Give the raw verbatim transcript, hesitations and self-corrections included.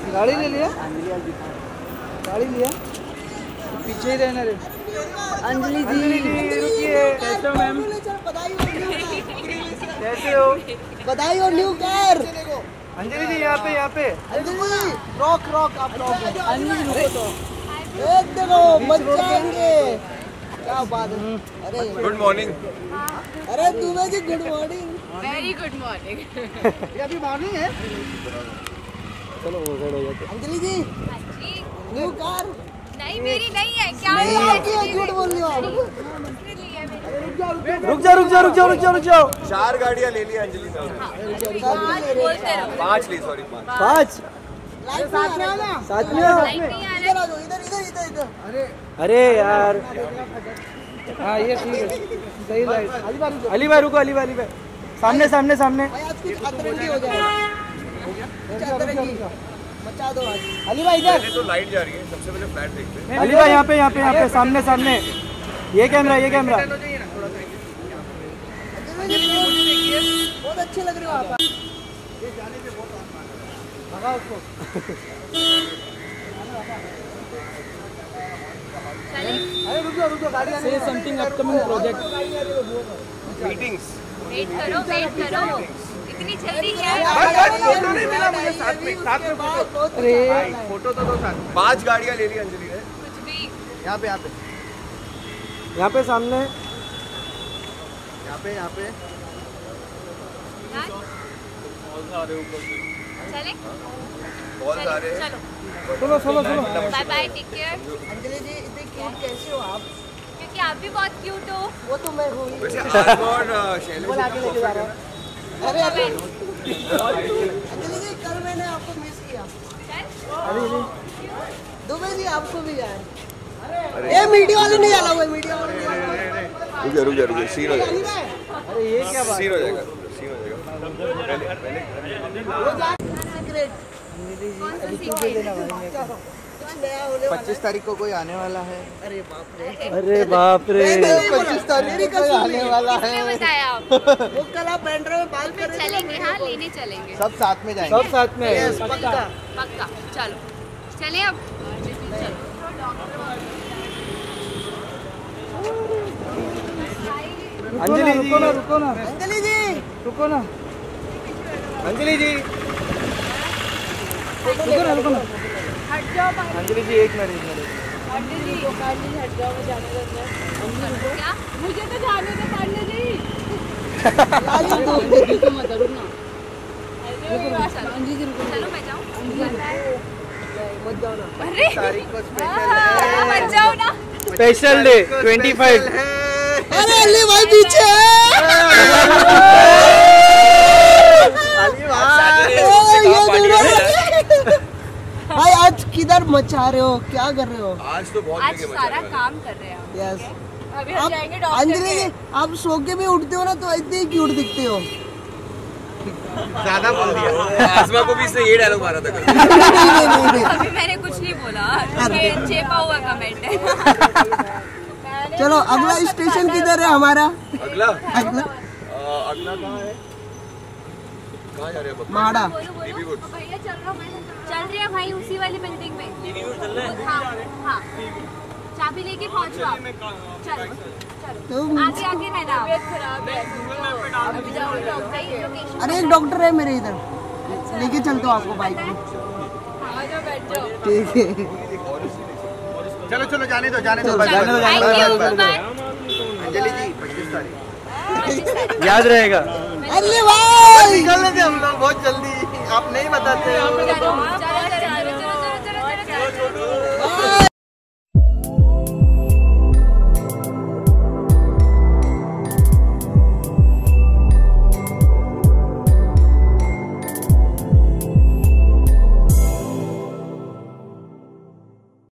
गाड़ी ले लिया, गाड़ी लिया, पीछे ही रहना रे। अंजलि जी रुकिए, कैसे हो मैम? कैसे हो? बधाई हो न्यू कार। अंजलि जी यहाँ पे, यहाँ पे अंजलि रॉक रॉक आप रॉक। अंजलि रुको तो एक देखो मत जाएंगे। क्या बात है। अरे गुड मॉर्निंग। अरे Dubey ji good morning. Very good morning. ये अभी मॉर्निंग है। चलो वो हो गया। अंजलि जी न्यू कार नहीं मेरी नहीं है क्या? नहीं आपकी है, झूठ बोल रही हो आप। रुक जाओ रुक जाओ रुक जाओ रुक जाओ रुक जाओ। चार गाड़ियाँ ले ली अंजलि साहब। पाँच ली, सॉरी पाँच। पाँच साथ में आना, साथ में आओ। इधर आ जाओ, इधर इधर इधर इधर। अरे अरे यार हाँ ये ठीक है, सही लाइट। अली भाई रुको, अली भाई अली भाई सामने सामने सामने। भाई आज कुछ अतरंगी हो जाएगा। अतरंगी मचा दो आज। अली भाई इधर। पहले तो लाइट जा रही है, सबसे पहले फ्लैट देखते हैं। अली भाई यहाँ पे यहाँ पे यहाँ पे सामने सामने। ये कैमरा ये कैमरा। बहुत अच्छे लग रहे हो आप। भगा उसको। अरे रुक जाओ रुक जाओ, गाड़ी आने। से something upcoming project. Meetings. Wait करो वेट करो, इतनी जल्दी क्या? फोटो नहीं मिला मुझे साथ में, साथ में फोटो। अरे फोटो तो दो साथ। पांच गाड़ियाँ ले ली अंजलि ने। कुछ भी यहाँ पे यहाँ पे यहाँ पे सामने, यहाँ पे यहाँ पे। यार चले बहुत सारे। चलो चलो चलो चलो। Bye bye, take care. Anjali ji इतने क्यूट कैसे हो आप? क्योंकि आप भी बहुत क्यूट हो। वो तो मैं हूँ। वैसे आज और शैलेश आगे लेके जा रहा है। अरे अरे अंजलि जी कल मैंने आपको मिस किया। दुबे जी आपको भी यार। ये मीडिया वाले नहीं आला हुआ, मीडिया वाले नहीं आला हुआ। रुक जा रुक जा रुक जा, सीन हो जाएगा। अरे ये क्या बात? सीन हो जाएगा, सीन हो जाएगा। पहले पहले सीक्रेट पच्चीस तारीख को कोई आने वाला है। अरे बाप रे। अरे बाप रे, पच्चीस तारीख को आने वाला किसने बताया आप? वो कल आप बैंड्रा में बाल कर रहे थे। चलेंगे हाँ, लेने चलेंगे सब साथ में जाएंगे। सब साथ में। Yes, पक्का। पक्का। चलो चले अब। चलो अंजलि रुको ना रुको ना अंजलि जी रुको ना अंजलि जी रुको ना रुको ना। हट जाओ अंजलि जी एक मिनट एक मिनट। पांडे जी, पांडे जी हट जाओ, जाने दो। क्या? मुझे तो जाने दो पांडे जी। लाली दो तो मत करो ना। अंजी जी रुको। चलो मैं जाऊँ। मत जाओ ना। अरे तारीख को हाँ, मत जाओ ना। Special day twenty five. अरे अली भाई पीछे भाई आज किधर मचा रहे हो, क्या कर रहे हो? आज तो बहुत आज सारा काम कर रहे हैं हम। यस अभी हम जाएंगे आप डॉक्टर अंजलि जी के। आप सो के भी उठते हो ना तो इतने ही क्यूट दिखते हो। ज्यादा बोल दिया। आसमा को भी इसने ये डायलॉग मारा था कल। नहीं नहीं नहीं नहीं अभी मैंने कुछ नहीं बोला, ये चेपा हुआ कमेंट है। चलो अगला स्टेशन किधर है हमारा? अगला अगला अ, अगला कहाँ है? कहाँ जा रहे हैं? माड़ा। बोलो बीबी बोलो। वुड। भैया चल रहा हूँ मैं। चल रही है भाई उसी वाली बिल्डिंग में। हाँ हाँ, चाबी लेके पहुँचो आप। चलो चलो तुम आगे आगे रहना। तबीयत खराब है। अभी जाओ भाई, लोकेशन। अरे एक डॉक्टर है मेरे इधर, लेके चलता हूँ आपको बाइक में। आ जाओ बैठ जाओ। ठीक है चलो चलो जाने दो जाने दो। चलो, बाय, बाय, जाने दो, बाय, जाने thank bye, you bye, bye. Bye. Anjali ji पच्चीस तारीख। याद रहेगा। अरे भाई निकलने थे हम लोग बहुत जल्दी, आप नहीं बताते। चलो चलो चलो